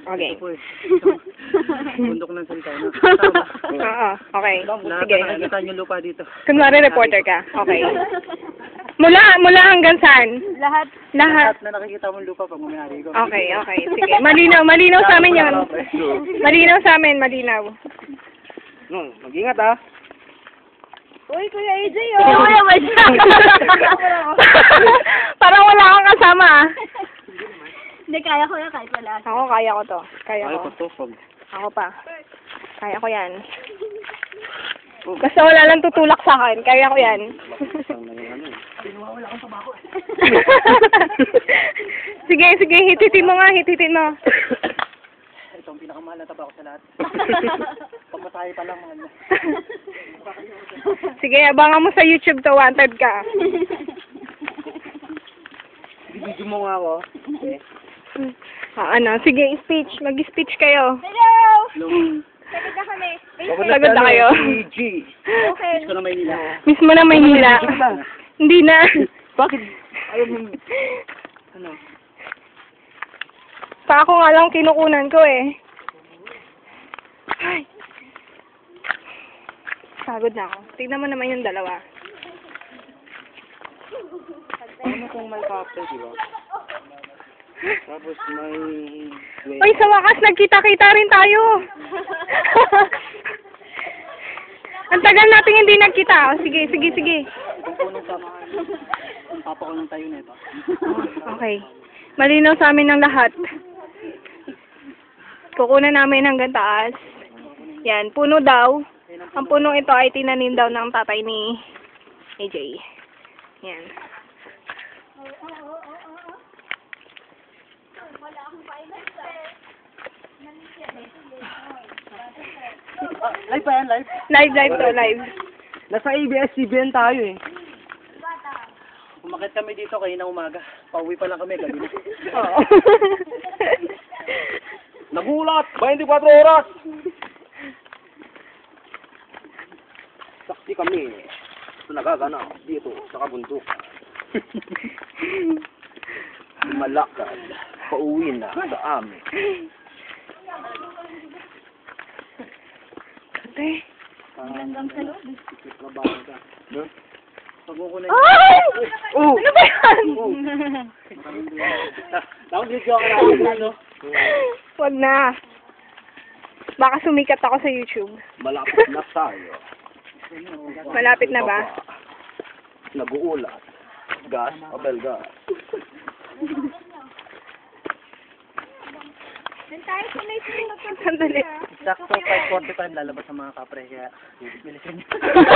Okay. Bundok ng salita na. Oo, okay. Sige. Nakikita niyo lupa dito. Kunwari reporter ka. Okay. Mula hanggang saan? Lahat. Lahat. Na nakikita mo lupa pag umayari ko. Okay, okay. Sige. Malinaw sa amin yun. Malinaw sa amin, malinaw. No, mag-ingat ah. Uy, Kuya AJ, oh. Kuya naman siya. Parang wala kang kasama. Hindi, kaya ko yan kahit wala. Ako, kaya ko to. Kaya ko. to, pag. Ako pa. Kaya ko yan. Basta wala lang tutulak sa akin. Kaya ko yan. Sige, hititin mo nga, hititin mo. Ito ang pinakamahal na taba ko sa lahat. Pagmasaya pa lang, mahal na. Sige, abangan mo sa YouTube to, wanted ka. Video mo nga ako. Okay. Sige, speech. Mag-speech kayo. Hello! Sagot na kami. Sagot na kayo. Okay. Gusto na Maynila. Mismo na Maynila. Hindi na. Bakit? Ayaw mo. Ano? Pa ako nga lang kinukunan ko eh. Ay. Pagod na ako. Tignan mo naman yung dalawa. Ano kung may cocktail, di ba? Tapos may... Uy, sa wakas, nagkita-kita rin tayo. Ang tagal natin hindi nagkita. Oh, sige. Itong punong samahan. Papakulong tayo na ito. Okay. Malinaw sa amin ng lahat. Kukunan namin hanggang taas. Yan, puno daw. Ang punong ito ay tinanim daw ng tatay ni AJ. Yan. Live pa yan, live? Live. Nasa ABS-CBN tayo eh. Umakit kami dito kanina umaga. Pauwi pa lang kami, gabi na. Oo. Nagulat! 24 oras! Saksi kami sa nagaganap dito sa kabundok. Malakad, pauwi na sa amin. Ate. Hanggang sa loob. No? Pagkukunan Ay! Oh! Ano ba yan? Tapos dito ako na ano? Wag na. Baka sumikat ako sa YouTube. Malapit na tayo. Malapit na ba? Nag-uulat. Gas, abel gas. Then tayo sa may sunod. Sandali. Sakto 5:45 lalabas sa mga kapre kaya bilisan niyo.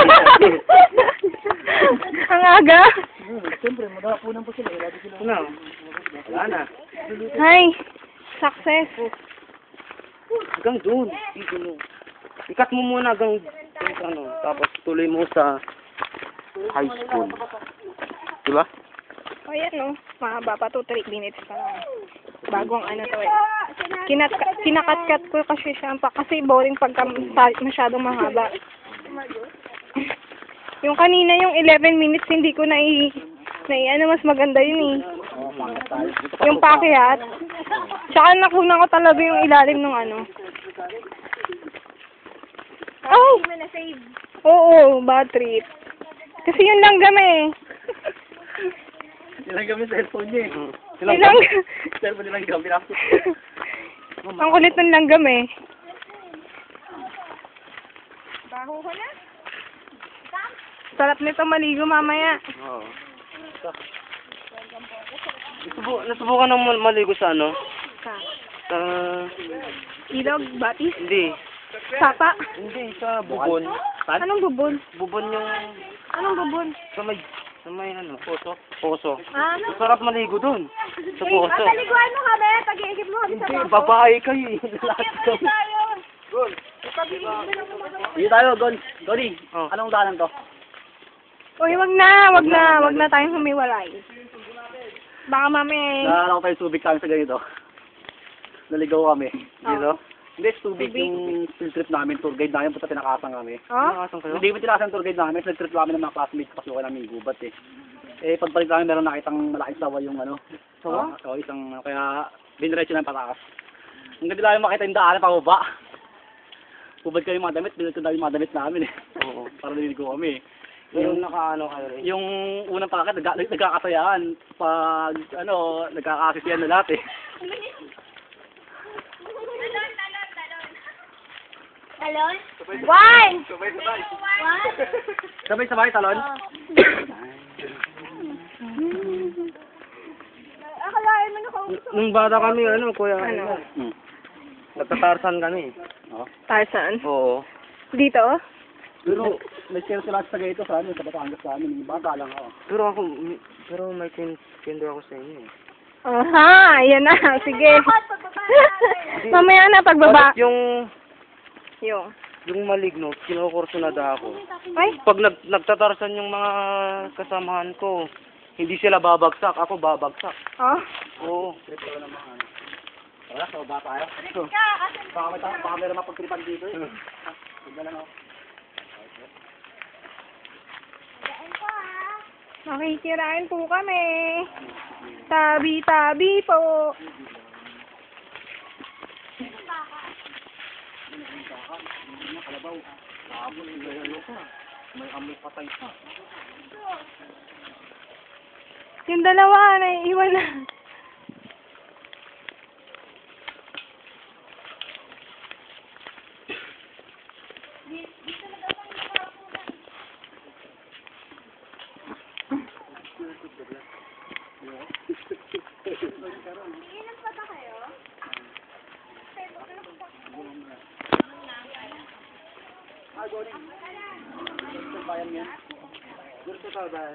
Ang aga. Siyempre, maghapunan po sila. Ano? Wala na. Hi. Success. Hanggang doon. Ikat mo muna hanggang ano, tapos tuloy mo sa high school. Diba? O yan no. Mahaba pa 2-3 minutes pa lang. Bagong ano to eh. Kinakat-kat ko kasi siya kasi boring pagka masyadong mahaba. Yung kanina yung 11 minutes hindi ko ano mas maganda yun eh. Yung pakiat. Tsaka nakunan ko talaga yung ilalim ng ano. Ay! Hindi mo na-save. Oo, bad trip. Kasi yun lang kami eh. Nilang kami cellphone niya eh. Nilang... Cellphone nilang kami. Ang kulit ng langgam eh. Baho ko na. Sarap nito maligo mamaya. Oo. Nasubukan ng maligo sa ano? Sa... Ilog, batis, Hindi. sapa. Hindi, sa bubon. Anong bubon? Bubon yung... Anong bubon? Sa may ano? Poso. Ano? Sarap maligo dun. Sa poso. Pataliguan mo kami. Pag-iigib mo kami sa Hindi, baho. babae kayo eh. Lahat Ano kami. tayo? Pag-iigib mo lang naman. Hindi tayo, Goni. Oh. Anong daanan to? Uy, wag na tayong humiwalay. Baka mami. Naalala ko tayo Subic kami sa ganito. Naligaw kami. Dito. Hindi, Subic yung field trip namin. Tour guide namin. Punta tinakasan kami. Oh? Hindi mo tinakasan tour guide namin. Field trip namin ng mga classmates. Pasukan namin yung gubat eh. Eh, pagbalik namin meron nakitang malaking sawa yung ano. Sawa? Oo, isang, kaya diniretso ng patakas. Hanggang di lang makita yung daanan pababa. Hubad kayo yung mga damit, binili ko na yung mga damit namin eh. Oo. Para niligo kami. Yung nakaano kayo rin. Yung unang pakit, nagkakasayaan. Pag, nagkakasisiyan na lahat eh. Talon? One! Sabay-sabay. One? Sabay-sabay, talon. Akalain mo na kung Nung bata kami, kuya, Ano? nagtatarsan kami. Oh. Tarzan. Oo. Dito? Pero, may share sila sa Tagayto sa amin, sa Batangas sa amin. Yung bata lang ako. Pero may kinder ako sa inyo eh. Aha, yan na. Sige. Mamaya na pagbaba. Bakit yung Yung. maligno, kinukursunada ako. Ay, Pag nagtatarsan yung mga kasamahan ko, hindi sila babagsak, ako babagsak. oh. Oo. Wala, sa baba tayo. Baka meron mapagtripan dito eh. Huwag na lang ako. Makikirain po kami. Tabi-tabi po. May amoy patay pa. Yung dalawa, naiiwan na. Gusto ka ba?